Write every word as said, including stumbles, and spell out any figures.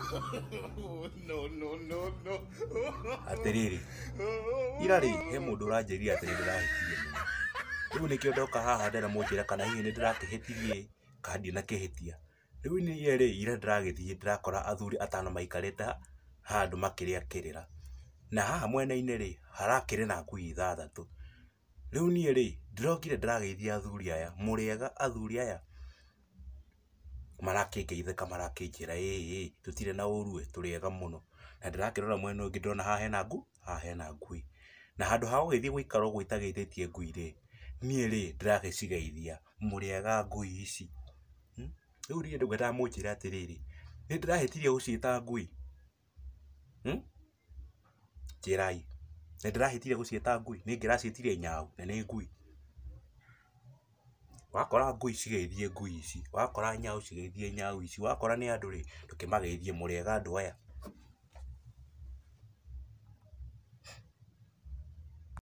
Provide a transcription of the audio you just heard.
No, no, no, no. Atiriri. Ira ri he mundu uranjiria atiri ndirahitirie muno. Riu nikio ndoka haha ndera munjira kana hihi nindirakihitirie kana ndinakihitia. Riu ni ye ri ira ndiragithie ndirakora athuri atano maikarite handu makiria kirira. Na haha mwena-ini ri harakiri na ngui ithathatu. Riu ni ri ndirokire ndirageithia athuri aya muriega athuri aya marakingeithika marakinjira ii tutire na urue turiega muno na ndirakirora mwena ungi ndona haha hena ngu haha hena ngui na handu ha gugithie guikara uguo itageithĩtie ngui ri nie ri ndiragicigeithia muriega ngui ici. Riu ri ndu ngenda munjire atiriri ni ndirahitirie guciita ngui njirai ni ndirahitirie guciita ngui ni ngiraciitirie nyau na ni ngui. Wakora ngui cigeithie ngui ici, wakora nyau cigeithie nyau ici, wakora ni andu ri tukimageithie muriega andu aya.